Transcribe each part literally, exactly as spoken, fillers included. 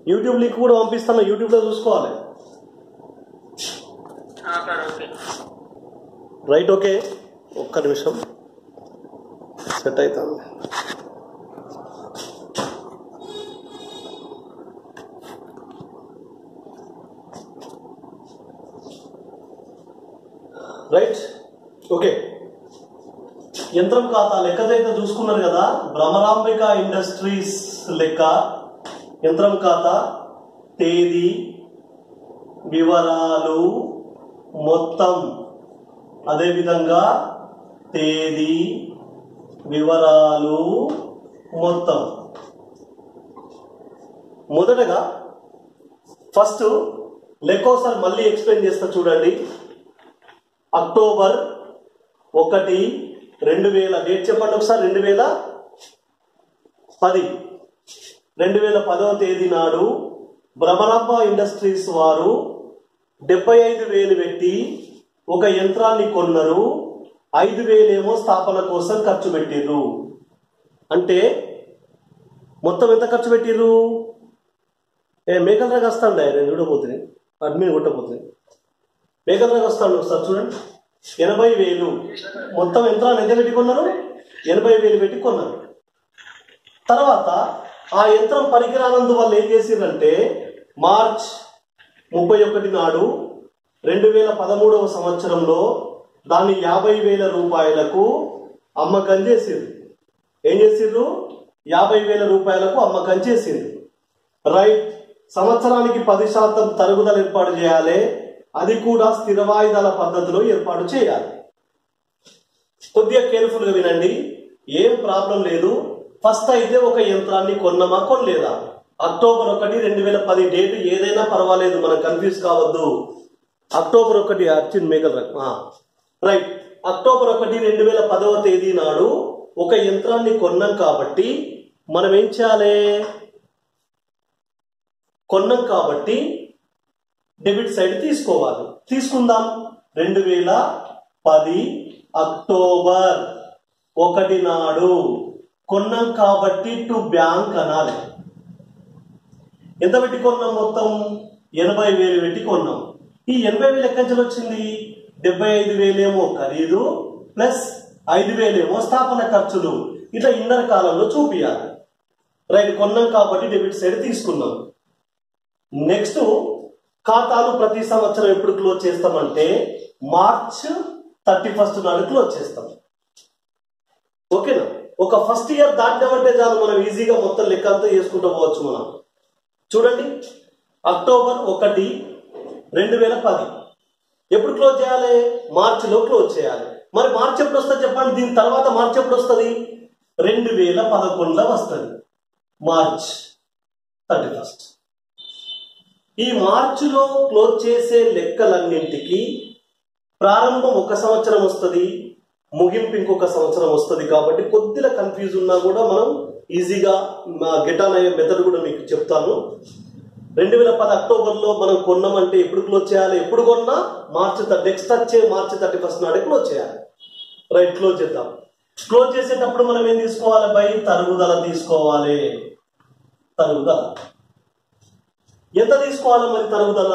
YouTube link కూడా పంపిస్తాను, యూట్యూబ్లో చూసుకోవాలి. రైట్, ఓకే, ఒక్క నిమిషం సెట్ అవుతాను. Right, okay. యంత్రం ఖాతా లెక్కదైతే చూసుకున్నారు కదా. భ్రమరాంబిక ఇండస్ట్రీస్ లెక్క యంత్రం ఖాతా తేదీ వివరాలు మొత్తం, అదేవిధంగా తేదీ వివరాలు మొత్తం. మొదటగా ఫస్ట్ లెక్క ఒకసారి మళ్ళీ ఎక్స్ప్లెయిన్ చేస్తా చూడండి. అక్టోబర్ ఒకటి రెండు వేల డేట్ చెప్పండి ఒకసారి. రెండు వేల పది రెండు వేల పదవ తేదీ నాడు భ్రమరాంబ ఇండస్ట్రీస్ వారు డెబ్బై ఐదు వేలు పెట్టి ఒక యంత్రాన్ని కొన్నారు. ఐదు వేలేమో స్థాపన కోసం ఖర్చు పెట్టిర్రు. అంటే మొత్తం ఎంత ఖర్చు పెట్టిర్రు? ఏ మేకల రాగా వస్తాండి, నేను చూడబోతుంది, అడ్మిన్ కొట్టబోతుంది. మేకల రాగా వస్తాను ఒకసారి చూడండి. ఎనభై వేలు మొత్తం యంత్రాన్ని ఎంత పెట్టి కొన్నారు? ఎనభై వేలు పెట్టి కొన్నారు. తర్వాత ఆ యంత్రం పనికిరానందువల్ల ఏం చేసిందంటే మార్చ్ ముప్పై ఒకటి నాడు రెండు వేల పదమూడవ సంవత్సరంలో దాన్ని యాభై వేల రూపాయలకు అమ్మకం చేసింది. ఏం చేసిండ్రు? యాభై వేల రూపాయలకు అమ్మకం చేసింది. రైట్, సంవత్సరానికి పది శాతం తరుగుదల ఏర్పాటు చేయాలి. అది కూడా స్థిర వాయిదాల పద్ధతిలో ఏర్పాటు చేయాలి. కొద్దిగా కేర్ఫుల్గా వినండి, ఏం ప్రాబ్లం లేదు. ఫస్ట్ అయితే ఒక యంత్రాన్ని కొన్నమా కొనలేదా? అక్టోబర్ ఒకటి రెండు వేల పది డేట్ ఏదైనా పర్వాలేదు, మనం కన్ఫ్యూజ్ కావద్దు. అక్టోబర్ ఒకటి వచ్చింది మేకల్ రైట్. అక్టోబర్ ఒకటి రెండు వేల పదవ తేదీ నాడు ఒక యంత్రాన్ని కొన్నాం కాబట్టి మనం ఏం చేయాలి? కొన్నాం కాబట్టి డెబిట్ సైడ్ తీసుకోవాలి. తీసుకుందాం. రెండు వేల పది అక్టోబర్ ఒకటి నాడు కొన్నాం కాబట్టి టు బ్యాంక్ అనాలి. ఎంత పెట్టి కొన్నాం? మొత్తం ఎనభై వేలు పెట్టి కొన్నాం. ఈ ఎనభై వేలు ఎక్కడి నుంచి వచ్చింది? డెబ్బై ఐదు వేలేమో ఖరీదు ప్లస్ ఐదు వేలేమో స్థాపన ఖర్చులు. ఇట్లా ఇన్నర్ కాలంలో చూపియాలి. రైట్, కొన్నాం కాబట్టి డెబిట్ సైడ్ తీసుకున్నాం. నెక్స్ట్ ఖాతాలు ప్రతి సంవత్సరం ఎప్పుడు క్లోజ్ చేస్తామంటే మార్చ్ థర్టీ ఫస్ట్ నాడు క్లోజ్ చేస్తాం. ఓకేనా? ఒక ఫస్ట్ ఇయర్ దాటినామంటే చాలు, మనం ఈజీగా మొత్తం లెక్క అంతా చేసుకుంటూ పోవచ్చు. మనం చూడండి, అక్టోబర్ ఒకటి రెండు వేల పది ఎప్పుడు క్లోజ్ చేయాలి? మార్చిలో క్లోజ్ చేయాలి. మరి మార్చి ఎప్పుడు వస్తుంది చెప్పండి? దీని తర్వాత మార్చి ఎప్పుడు వస్తుంది? రెండు వేల పదకొండులో వస్తుంది, మార్చ్ థర్టీ ఫస్ట్. ఈ మార్చిలో క్లోజ్ చేసే లెక్కలన్నింటికి ప్రారంభం ఒక సంవత్సరం వస్తుంది, ముగింపు ఇంకొక సంవత్సరం వస్తుంది. కాబట్టి కొద్దిగా కన్ఫ్యూజ్ ఉన్నా కూడా మనం ఈజీగా గెట్ ఆన్ అయ్యే మెథడ్ కూడా మీకు చెప్తాను. రెండు వేల పది అక్టోబర్లో మనం కొన్నామంటే ఎప్పుడు క్లోజ్ చేయాలి? ఎప్పుడు కొన్నా మార్చి నెక్స్ట్ వచ్చే మార్చి థర్టీ ఫస్ట్ నాడే క్లోజ్ చేయాలి. రైట్, క్లోజ్ చేద్దాం. క్లోజ్ చేసేటప్పుడు మనం ఏం తీసుకోవాలి? బై తరుగుదల తీసుకోవాలి. తరుగుదల ఎంత తీసుకోవాలి మరి? తరుగుదల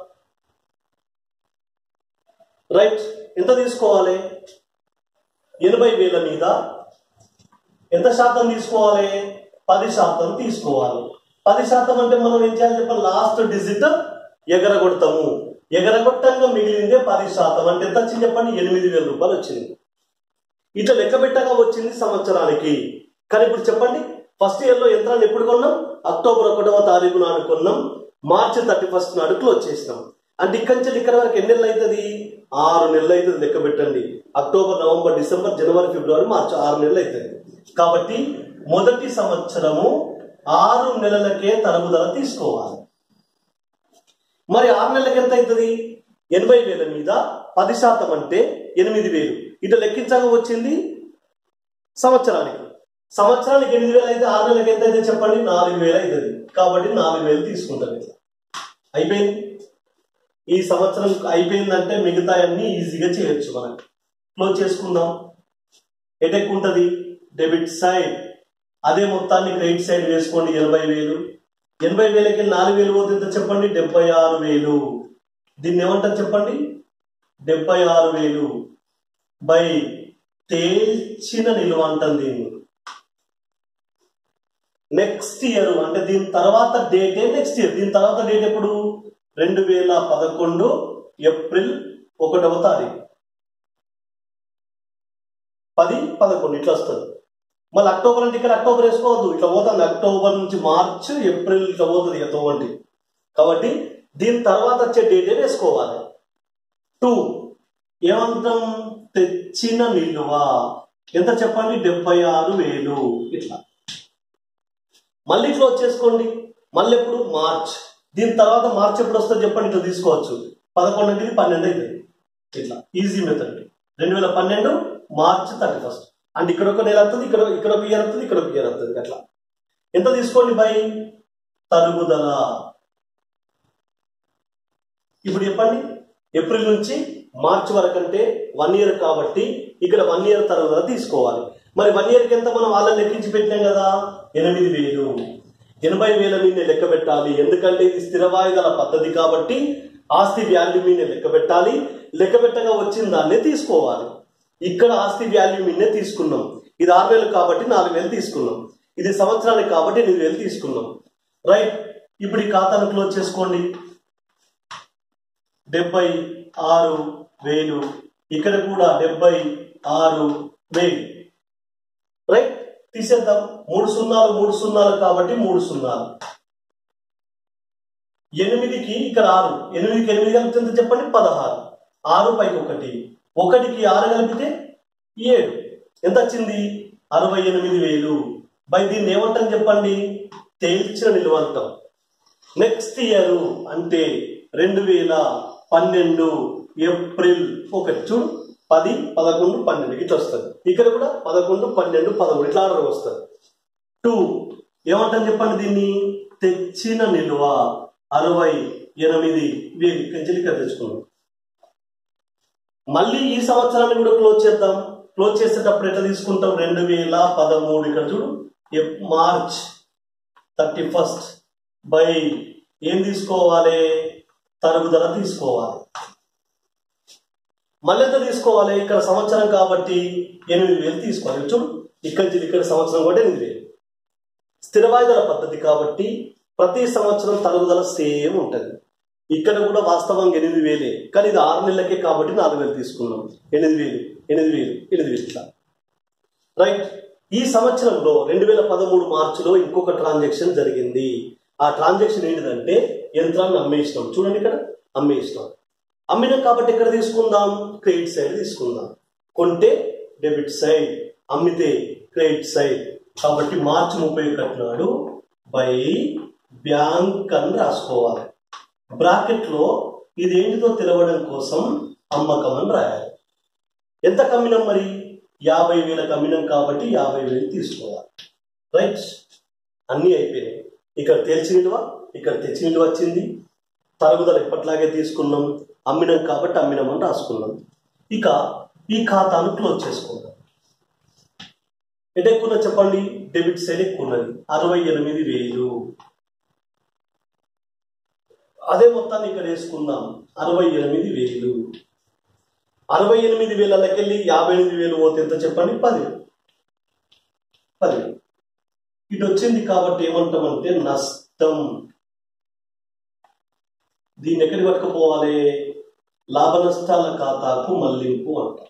రైట్, ఎంత తీసుకోవాలి? ఎనభై వేల మీద ఎంత శాతం తీసుకోవాలి? పది శాతం తీసుకోవాలి. పది శాతం అంటే మనం ఏం చేయాలి చెప్పాలి? Last digit ఎగరగొడతాము. ఎగరగొట్టంగా మిగిలిందే పది శాతం. అంటే ఎంత వచ్చింది చెప్పండి? ఎనిమిది వేల రూపాయలు వచ్చింది. ఇట్లా లెక్క పెట్టగా వచ్చింది సంవత్సరానికి. కానీ ఇప్పుడు చెప్పండి, ఫస్ట్ ఇయర్ లో యంత్రాన్ని ఎప్పుడు కొన్నాం? అక్టోబర్ ఒకటవ తారీఖు నాడు కొన్నాం, మార్చి థర్టీ ఫస్ట్ నాడు క్లోజ్ చేసినాం. అంటే ఇక్కడి నుంచి ఇక్కడ వరకు ఎన్ని నెలలు అవుతుంది? ఆరు నెలలు అవుతుంది. లెక్క పెట్టండి. అక్టోబర్, నవంబర్, డిసెంబర్, జనవరి, ఫిబ్రవరి, మార్చి ఆరు నెలలు అవుతుంది. కాబట్టి మొదటి సంవత్సరము ఆరు నెలలకే తరుగుదల తీసుకోవాలి. మరి ఆరు నెలలకి ఎంత అవుతుంది? ఎనభై వేల మీద పది శాతం అంటే ఎనిమిది వేలు. ఇట్లా లెక్కించగా వచ్చింది సంవత్సరానికి. సంవత్సరానికి ఎనిమిది వేలు అయితే ఆరు నెలలకి ఎంత అయితే చెప్పండి? నాలుగు వేలు అవుతుంది. కాబట్టి నాలుగు వేలు తీసుకుంటాం. ఇట్లా అయిపోయింది. ఈ సంవత్సరం అయిపోయిందంటే మిగతా అన్ని ఈజీగా చేయొచ్చు. మనం క్లోజ్ చేసుకుందాం. ఎటెక్ ఉంటుంది? Debit side. అదే మొత్తాన్ని క్రెడిట్ సైడ్ వేసుకోండి. ఎనభై వేలు ఎనభై వేలకి నాలుగు వేలు పోతే ఎంత చెప్పండి? డెబ్బై ఆరు వేలు. దీన్ని ఏమంటారు చెప్పండి? డెబ్బై ఆరు వేలు బై తేల్చిన నిల్వ అంటాం దీన్ని. నెక్స్ట్ ఇయర్ అంటే దీని తర్వాత డేట్ నెక్స్ట్ ఇయర్. దీని తర్వాత డేట్ ఎప్పుడు? రెండు వేల పదకొండు ఏప్రిల్ ఒకటవ తారీఖు. పది పదకొండు ఇట్లా వస్తుంది. మళ్ళీ అక్టోబర్ అంటే ఇక్కడ అక్టోబర్ వేసుకోవద్దు, ఇట్లా పోతుంది. అక్టోబర్ నుంచి మార్చ్ ఏప్రిల్ ఇట్లా పోతుంది ఇక తోవంటి. కాబట్టి దీని తర్వాత వచ్చే డేట్ వేసుకోవాలి. టూ ఏమంటాం? తెచ్చిన నిల్వ ఎంత చెప్పండి? డెబ్బై ఆరు వేలు. ఇట్లా మళ్ళీ ఇట్లా వచ్చేసుకోండి. మళ్ళీ ఎప్పుడు? మార్చ్. దీని తర్వాత మార్చ్ ఎప్పుడు వస్తుంది చెప్పండి? ఇట్లా తీసుకోవచ్చు. పదకొండు అంటే ఇది పన్నెండు అవుతుంది. ఇట్లా ఈజీ మెథడ్. రెండు వేల పన్నెండు మార్చ్ థర్టీ ఫస్ట్ అంటే ఇక్కడ ఒక నెల వస్తుంది, ఇక్కడ ఇక్కడ ఒక ఇయర్ వస్తుంది, ఇక్కడ ఒక ఇయర్ వస్తుంది. అట్లా ఎంత తీసుకోండి బై తరుగుదల. ఇప్పుడు చెప్పండి, ఏప్రిల్ నుంచి మార్చ్ వరకు అంటే వన్ ఇయర్ కాబట్టి ఇక్కడ వన్ ఇయర్ తరుగుదల తీసుకోవాలి. మరి వన్ ఇయర్కి ఎంత మనం వాళ్ళని లెక్కించి పెట్టినాం కదా? ఎనిమిది వేలు. ఎనభై వేల మీద లెక్క పెట్టాలి, ఎందుకంటే ఇది స్థిర వాయిదాల పద్ధతి కాబట్టి ఆస్తి వాల్యూ మీద లెక్క పెట్టాలి. లెక్క పెట్టగా వచ్చిన దాన్నే తీసుకోవాలి. ఇక్కడ ఆస్తి వాల్యూ మీదనే తీసుకున్నాం. ఇది ఆరు వేలు కాబట్టి నాలుగు వేలు తీసుకున్నాం. ఇది సంవత్సరానికి కాబట్టి ఎనిమిది వేలు తీసుకున్నాం. రైట్. ఇప్పుడు ఈ ఖాతాను క్లోజ్ చేసుకోండి. డెబ్బై ఆరు వేలు, ఇక్కడ కూడా డెబ్బై ఆరు వేలు. రైట్. తీసేద్దాం. మూడు సున్నాలు మూడు సున్నాలు కాబట్టి మూడు సున్నాలు. ఎనిమిదికి ఇక్కడ ఆరు, ఎనిమిదికి ఎనిమిది కలిపితే ఎంత చెప్పండి? పదహారు. ఆరు పైకి ఒకటి, ఒకటికి ఆరు కలిపితే ఏడు. ఎంత వచ్చింది? అరవై ఎనిమిది వేలు. బై దీన్ని ఏమంటాం చెప్పండి? తేల్చిన నిల్వ అంటాం. నెక్స్ట్ ఇయర్ అంటే రెండు వేల పన్నెండు ఏప్రిల్ ఒకటి. చూడు, పది పదకొండు పన్నెండు ఇట్లా వస్తుంది. ఇక్కడ కూడా పదకొండు పన్నెండు పదమూడు ఇట్లా ఆర్డర్ వస్తుంది. టూ ఏమంటాం చెప్పండి? దీన్ని తెచ్చిన నిల్వ అరవై ఎనిమిది వేలు. కంచెలు ఇక్కడ తెచ్చుకున్నాం. మళ్ళీ ఈ సంవత్సరాన్ని కూడా క్లోజ్ చేద్దాం. క్లోజ్ చేసేటప్పుడు ఎట్లా తీసుకుంటాం? రెండు వేల పదమూడు ఇక్కడ చూడు, మార్చ్ థర్టీ ఫస్ట్ బై ఏం తీసుకోవాలి? తరుగుదల తీసుకోవాలి. మళ్ళీ ఎంత తీసుకోవాలి? ఇక్కడ సంవత్సరం కాబట్టి ఎనిమిది వేలు తీసుకోవాలి. చూడు, ఇక్కడి నుంచి ఇక్కడ సంవత్సరం కూడా ఎనిమిది వేలు. స్థిర వాయిదాల పద్ధతి కాబట్టి ప్రతి సంవత్సరం తరుగుదల సేమ్ ఉంటుంది. ఇక్కడ కూడా వాస్తవంగా ఎనిమిది వేలే, కానీ ఇది ఆరు నెలలకే కాబట్టి నాలుగు వేలు తీసుకున్నాం. ఎనిమిది వేలు ఎనిమిది వేలు ఎనిమిది వేలు ఇట్లా. రైట్. ఈ సంవత్సరంలో రెండు వేల పదమూడు మార్చిలో ఇంకొక ట్రాన్సాక్షన్ జరిగింది. ఆ ట్రాన్సాక్షన్ ఏంటిదంటే యంత్రాన్ని అమ్మేసినాం. చూడండి, ఇక్కడ అమ్మేసినాం. అమ్మినాం కాబట్టి ఇక్కడ తీసుకుందాం? క్రెడిట్ సైడ్ తీసుకుందాం. కొంటే డెబిట్ సైడ్, అమ్మితే క్రెడిట్ సైడ్. కాబట్టి మార్చి ముప్పై ఒకటి నాడు బై బ్యాంక్ అని రాసుకోవాలి. బ్రాకెట్ లో ఇది ఏంటిదో తెలవడం కోసం అమ్మకం అని రాయాలి. ఎంత కమ్మినాం? మరి యాభై వేల కమ్మినాం కాబట్టి యాభై వేలు తీసుకోవాలి. రైట్. అన్నీ అయిపోయినాయి. ఇక్కడ తెచ్చి నిల్వ, ఇక్కడ తెచ్చి నిల్వ వచ్చింది. తరుగుదల ఎప్పట్లాగే తీసుకున్నాం. అమ్మినాం కాబట్టి అమ్మినాం అని రాసుకున్నాం. ఇక ఈ ఖాతాను క్లోజ్ చేసుకుందాం. ఎంత ఎక్కువ చెప్పండి? డెబిట్ సైడ్ ఎక్కువ ఉన్నది, అరవై ఎనిమిది వేలు. అదే మొత్తాన్ని ఇక్కడ వేసుకుందాం, అరవై ఎనిమిది వేలు. అరవై ఎనిమిది వేలకెళ్ళి యాభై ఎనిమిది వేలు పోతే ఎంత చెప్పండి? పది పది ఇటు వచ్చింది కాబట్టి ఏమంటామంటే నష్టం. దీన్ని ఎక్కడికి పట్టుకుపోవాలి? లాభ నష్టాల ఖాతాకు మళ్లింపు అంటాం.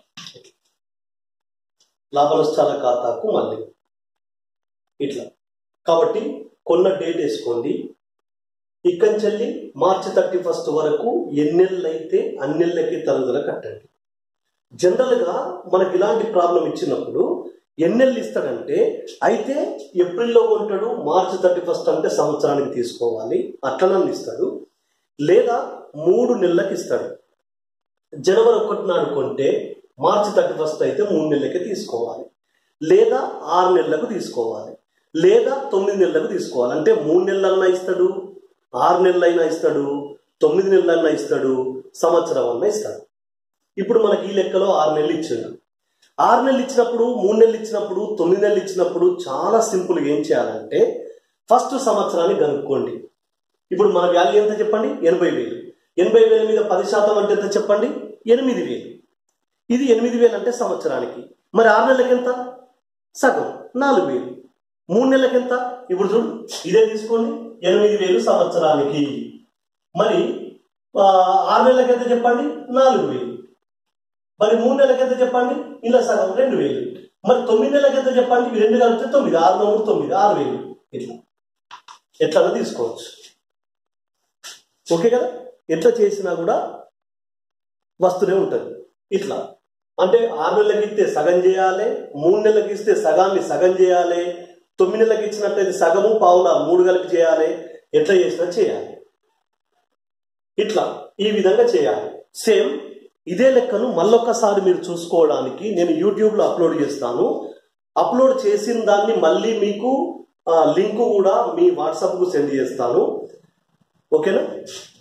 లాభ నష్టాల ఖాతాకు మళ్లింపు ఇట్లా. కాబట్టి కొన్న డేట్ వేసుకోండి. ఇక్కడి చెల్లి మార్చి థర్టీ ఫస్ట్ వరకు ఎన్నెళ్ళు అయితే అన్నెళ్ళకి తరుగుదల కట్టండి. జనరల్ గా మనకి ఇలాంటి ప్రాబ్లం ఇచ్చినప్పుడు ఎన్నెళ్ళు ఇస్తాడంటే, అయితే ఏప్రిల్లో కొంటాడు, మార్చి థర్టీ ఫస్ట్ అంటే సంవత్సరానికి తీసుకోవాలి అట్లనని ఇస్తాడు. లేదా మూడు నెలలకు ఇస్తాడు. జనవరి ఒకటి నాడు కొంటే మార్చి థర్టీ ఫస్ట్ అయితే మూడు నెలలకే తీసుకోవాలి, లేదా ఆరు నెలలకు తీసుకోవాలి, లేదా తొమ్మిది నెలలకు తీసుకోవాలి. అంటే మూడు నెలలన్నా ఇస్తాడు, ఆరు నెలలైనా ఇస్తాడు, తొమ్మిది నెలలైనా ఇస్తాడు, సంవత్సరం అన్నా ఇస్తాడు. ఇప్పుడు మనకి ఈ లెక్కలో ఆరు నెలలు ఇచ్చాడు. ఆరు నెలలు ఇచ్చినప్పుడు, మూడు నెలలు ఇచ్చినప్పుడు, తొమ్మిది నెలలు ఇచ్చినప్పుడు చాలా సింపుల్గా ఏం చేయాలంటే ఫస్ట్ సంవత్సరాన్ని కనుక్కోండి. ఇప్పుడు మన వాల్యూ ఎంత చెప్పండి? ఎనభై వేలు. ఎనభై వేల మీద పది శాతం అంటే ఎంత చెప్పండి? ఎనిమిది వేలు. ఇది ఎనిమిది వేలు అంటే సంవత్సరానికి. మరి ఆరు నెలలకి ఎంత? సగం, నాలుగు వేలు. మూడు నెలలకి ఎంత? ఇప్పుడు చూడు, ఇదే తీసుకోండి, ఎనిమిది వేలు సంవత్సరానికి. మరి ఆరు నెలలకి ఎంత చెప్పండి? నాలుగు వేలు. మరి మూడు నెలలకి ఎంత చెప్పండి? ఇలా సగం, రెండు వేలు. మరి తొమ్మిది నెలలకి ఎంత చెప్పండి? ఇవి రెండు కలిపితే తొమ్మిది, ఆరు మూడు తొమ్మిది, ఆరు వేలు. ఇట్లా ఎట్లా తీసుకోవచ్చు. ఓకే కదా? ఎట్లా చేసినా కూడా వస్తూనే ఉంటుంది. ఇట్లా అంటే ఆరు నెలలకి ఇస్తే సగం చేయాలి, మూడు నెలలకి ఇస్తే సగాన్ని సగం చేయాలి, తొమ్మిది నెలలకి ఇచ్చినట్టయితే సగము పావుల మూడు కలిపి చేయాలి. ఎట్లా చేసినా చేయాలి. ఇట్లా ఈ విధంగా చేయాలి. సేమ్ ఇదే లెక్కను మళ్ళొక్కసారి మీరు చూసుకోవడానికి నేను యూట్యూబ్లో అప్లోడ్ చేస్తాను. అప్లోడ్ చేసిన దాన్ని మళ్ళీ మీకు లింక్ కూడా మీ వాట్సాప్కు సెండ్ చేస్తాను. ఓకేనా?